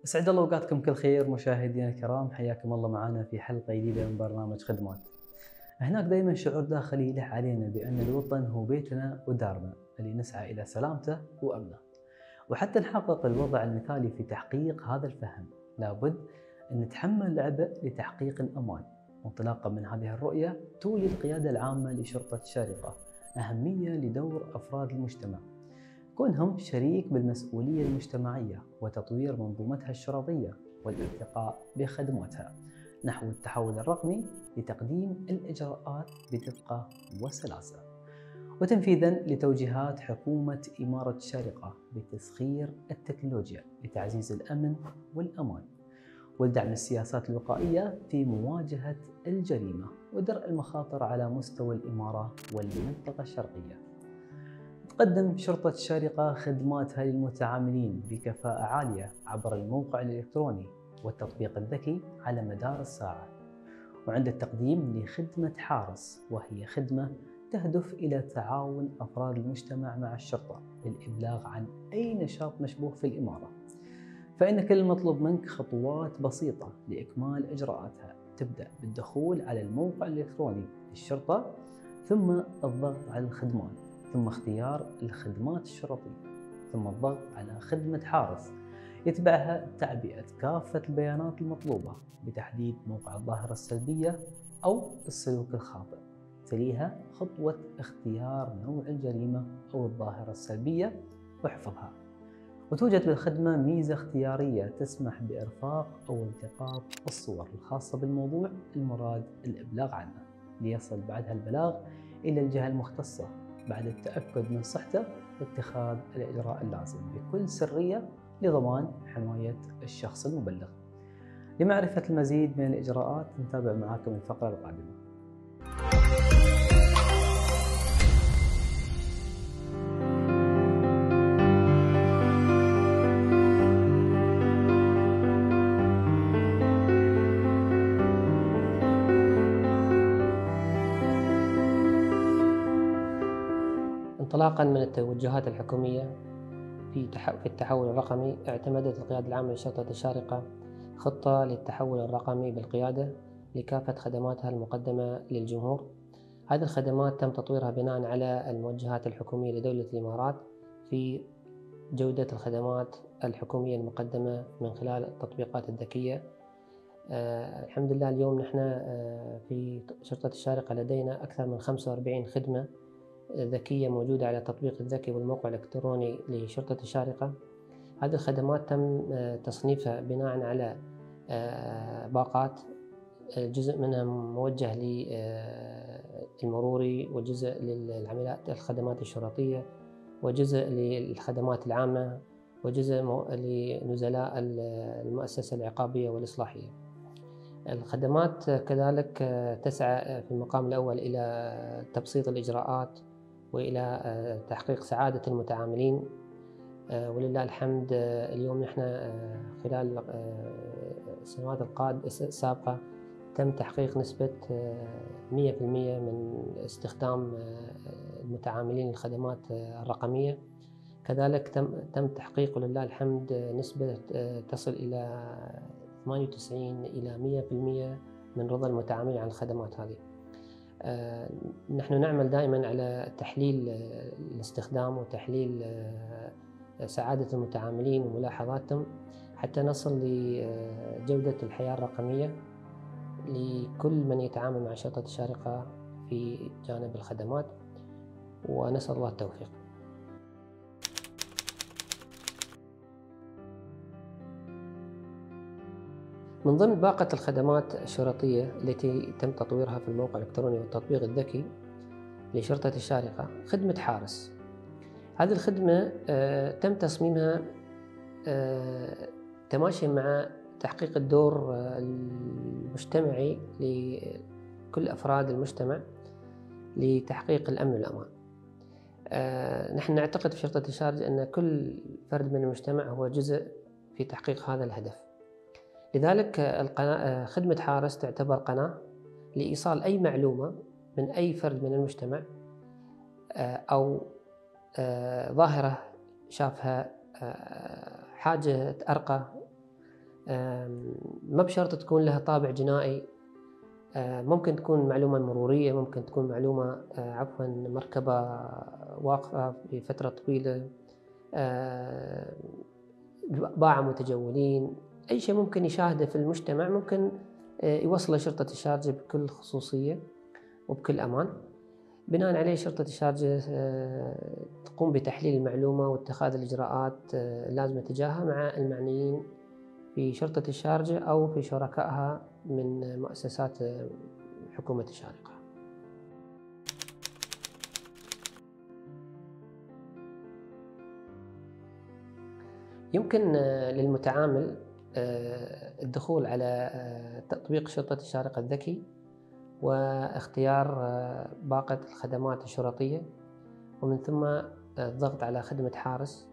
أسعد الله أوقاتكم كل خير مشاهدينا الكرام، حياكم الله معنا في حلقة جديدة من برنامج خدمات. هناك دائما شعور داخلي يلح علينا بأن الوطن هو بيتنا ودارنا اللي نسعى إلى سلامته وأمنه، وحتى نحقق الوضع المثالي في تحقيق هذا الفهم لابد أن نتحمل العبء لتحقيق الأمان. وانطلاقا من هذه الرؤية تولي القيادة العامة لشرطة الشارقة أهمية لدور أفراد المجتمع، كونهم شريك بالمسؤولية المجتمعية وتطوير منظومتها الشرطية والارتقاء بخدماتها نحو التحول الرقمي لتقديم الإجراءات بدقة وسلاسة، وتنفيذا لتوجيهات حكومة إمارة الشارقة بتسخير التكنولوجيا لتعزيز الأمن والأمان ولدعم السياسات الوقائية في مواجهة الجريمة ودرء المخاطر على مستوى الإمارة والمنطقة الشرقية. تقدم شرطة الشارقة خدماتها للمتعاملين بكفاءة عالية عبر الموقع الإلكتروني والتطبيق الذكي على مدار الساعة، وعند التقديم لخدمة حارس، وهي خدمة تهدف إلى تعاون أفراد المجتمع مع الشرطة للإبلاغ عن أي نشاط مشبوه في الإمارة. فإن كل المطلوب منك خطوات بسيطة لإكمال إجراءاتها، تبدأ بالدخول على الموقع الإلكتروني للشرطة، ثم الضغط على الخدمات، ثم اختيار الخدمات الشرطية، ثم الضغط على خدمة حارس، يتبعها تعبئة كافة البيانات المطلوبة بتحديد موقع الظاهرة السلبية أو السلوك الخاطئ، تليها خطوة اختيار نوع الجريمة أو الظاهرة السلبية وحفظها. وتوجد بالخدمة ميزة اختيارية تسمح بإرفاق أو التقاط الصور الخاصة بالموضوع المراد الإبلاغ عنه، ليصل بعدها البلاغ إلى الجهة المختصة بعد التأكد من صحته واتخاذ الإجراء اللازم بكل سرية لضمان حماية الشخص المبلغ. لمعرفة المزيد من الإجراءات نتابع معاكم الفقرة القادمة. انطلاقا من التوجهات الحكومية في التحول الرقمي، اعتمدت القيادة العامة لشرطة الشارقة خطة للتحول الرقمي بالقيادة لكافة خدماتها المقدمة للجمهور. هذه الخدمات تم تطويرها بناء على الموجهات الحكومية لدولة الإمارات في جودة الخدمات الحكومية المقدمة من خلال التطبيقات الذكية. الحمد لله اليوم نحن في شرطة الشارقة لدينا أكثر من 45 خدمة ذكية موجودة على التطبيق الذكي والموقع الإلكتروني لشرطة الشارقة. هذه الخدمات تم تصنيفها بناء على باقات، جزء منها موجه للمروري، وجزء للعمليات الخدمات الشرطية، وجزء للخدمات العامة، وجزء لنزلاء المؤسسة العقابية والإصلاحية. الخدمات كذلك تسعى في المقام الأول إلى تبسيط الإجراءات وإلى تحقيق سعادة المتعاملين، ولله الحمد. اليوم نحن خلال السنوات السابقة تم تحقيق نسبة 100% من استخدام المتعاملين الخدمات الرقمية. كذلك تم تحقيق ولله الحمد نسبة تصل إلى 98 إلى 100% من رضا المتعاملين عن الخدمات هذه. نحن نعمل دائما على تحليل الاستخدام وتحليل سعادة المتعاملين وملاحظاتهم حتى نصل لجودة الحياة الرقمية لكل من يتعامل مع شرطة الشارقة في جانب الخدمات، ونسأل الله التوفيق. من ضمن باقة الخدمات الشرطية التي تم تطويرها في الموقع الإلكتروني والتطبيق الذكي لشرطة الشارقة خدمة حارس. هذه الخدمة تم تصميمها تماشيا مع تحقيق الدور المجتمعي لكل أفراد المجتمع لتحقيق الأمن والأمان. نحن نعتقد في شرطة الشارقة أن كل فرد من المجتمع هو جزء في تحقيق هذا الهدف. لذلك خدمة حارس تعتبر قناة لإيصال أي معلومة من أي فرد من المجتمع أو ظاهرة شافها، حاجة أرقى ما بشرط تكون لها طابع جنائي، ممكن تكون معلومة مرورية، ممكن تكون معلومة مركبة واقفة بفترة طويلة، باعة متجولين، أي شيء ممكن يشاهده في المجتمع ممكن يوصله شرطة الشارجة بكل خصوصية وبكل أمان. بناء عليه شرطة الشارجة تقوم بتحليل المعلومة واتخاذ الإجراءات اللازمة تجاهها مع المعنيين في شرطة الشارجة أو في شركائها من مؤسسات حكومة الشارقة. يمكن للمتعامل الدخول على تطبيق شرطة الشارقة الذكي واختيار باقة الخدمات الشرطية، ومن ثم الضغط على خدمة حارس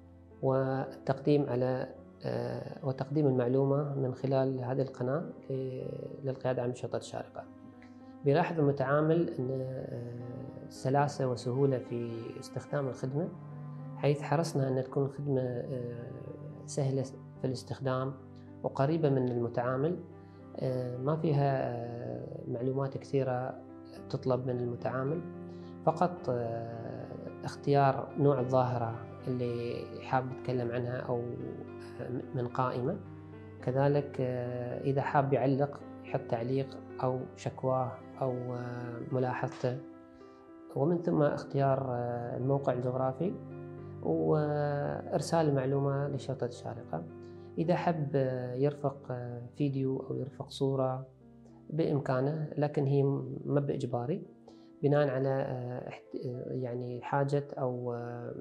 وتقديم المعلومة من خلال هذه القناة للقيادة العامة لشرطة الشارقة. بيلاحظ المتعامل أن سلاسة وسهولة في استخدام الخدمة، حيث حرصنا أن تكون الخدمة سهلة في الاستخدام وقريبة من المتعامل، ما فيها معلومات كثيرة تطلب من المتعامل، فقط اختيار نوع الظاهرة اللي حاب يتكلم عنها أو من قائمة. كذلك إذا حاب يعلق يحط تعليق أو شكواه أو ملاحظته، ومن ثم اختيار الموقع الجغرافي وإرسال المعلومة لشرطة الشارقة. إذا حب يرفق فيديو أو يرفق صورة بإمكانه، لكن هي ما بإجباري، بناء على يعني حاجة أو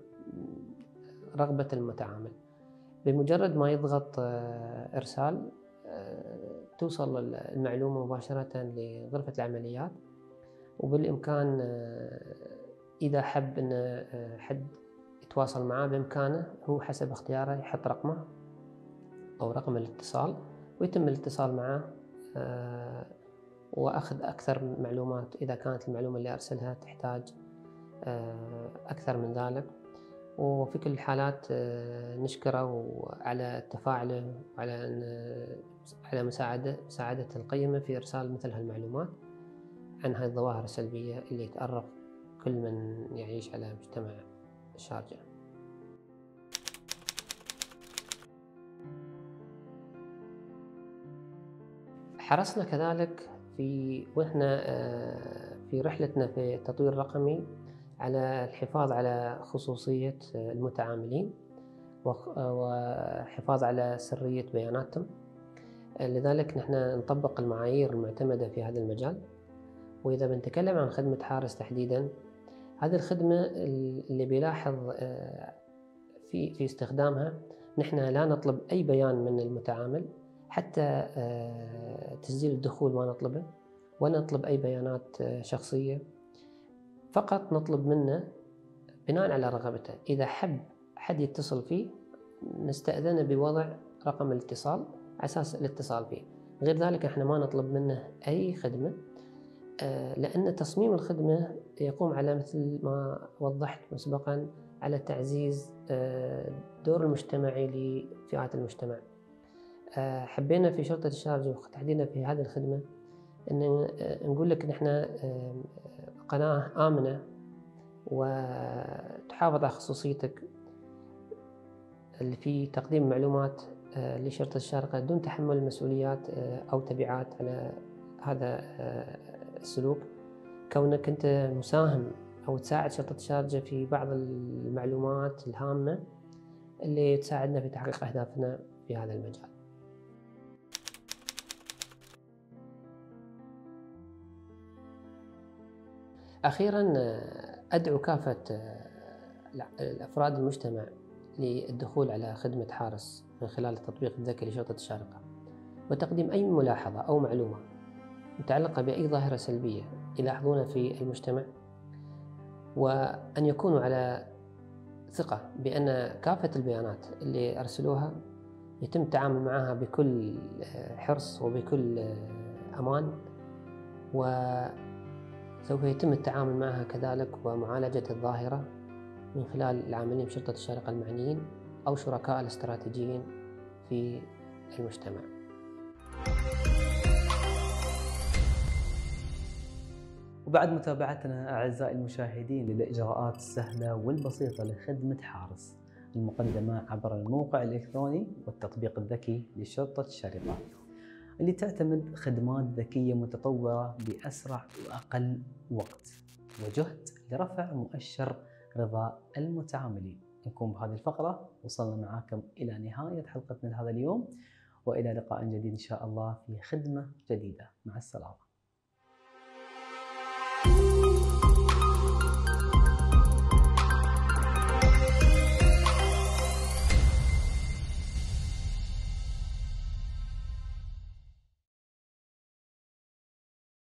رغبة المتعامل. بمجرد ما يضغط إرسال توصل المعلومة مباشرة لغرفة العمليات، وبالإمكان إذا حب أن حد يتواصل معه بإمكانه هو حسب اختياره يحط رقمه أو رقم الاتصال ويتم الاتصال معه وأخذ أكثر معلومات إذا كانت المعلومة اللي أرسلها تحتاج أكثر من ذلك. وفي كل الحالات نشكره على تفاعله على مساعدة القيمة في إرسال مثل هالمعلومات عن هذه الظواهر السلبية اللي يتأرق كل من يعيش على مجتمع الشارجة. حرصنا كذلك وإحنا في رحلتنا في التطوير الرقمي على الحفاظ على خصوصية المتعاملين وحفاظ على سرية بياناتهم. لذلك نحن نطبق المعايير المعتمدة في هذا المجال. وإذا بنتكلم عن خدمة حارس تحديداً، هذه الخدمة اللي بيلاحظ في استخدامها، نحن لا نطلب أي بيان من المتعامل، حتى تسجيل الدخول ما نطلبه، ولا نطلب أي بيانات شخصية، فقط نطلب منه بناء على رغبته إذا حب حد يتصل فيه نستأذنه بوضع رقم الاتصال على أساس الاتصال فيه. غير ذلك احنا ما نطلب منه أي خدمة، لأن تصميم الخدمة يقوم على مثل ما وضحت مسبقا على تعزيز دور المجتمعي لفئات المجتمع. حبينا في شرطة الشارجة وتحديدا في هذه الخدمة أن نقول لك نحن قناة آمنة وتحافظ على خصوصيتك اللي في تقديم معلومات لشرطة الشارقة دون تحمل المسؤوليات أو تبعات على هذا السلوك، كونك أنت مساهم أو تساعد شرطة الشارجة في بعض المعلومات الهامة اللي تساعدنا في تحقيق أهدافنا في هذا المجال. أخيراً أدعو كافة الأفراد المجتمع للدخول على خدمة حارس من خلال التطبيق الذكي لشرطة الشارقة، وتقديم أي ملاحظة أو معلومة متعلقة بأي ظاهرة سلبية يلاحظونها في المجتمع، وأن يكونوا على ثقة بأن كافة البيانات اللي أرسلوها يتم التعامل معها بكل حرص وبكل أمان، وسوف يتم التعامل معها كذلك ومعالجة الظاهرة من خلال العاملين بشرطة الشارقة المعنيين أو شركاء الاستراتيجيين في المجتمع. وبعد متابعتنا أعزائي المشاهدين للإجراءات السهلة والبسيطة لخدمة حارس المقدمة عبر الموقع الإلكتروني والتطبيق الذكي لشرطة الشرطة، اللي تعتمد خدمات ذكية متطورة بأسرع وأقل وقت وجهد لرفع مؤشر رضا المتعاملين. نكون بهذه الفقرة وصلنا معاكم إلى نهاية حلقتنا لهذا اليوم، وإلى لقاء جديد إن شاء الله في خدمة جديدة. مع السلامة.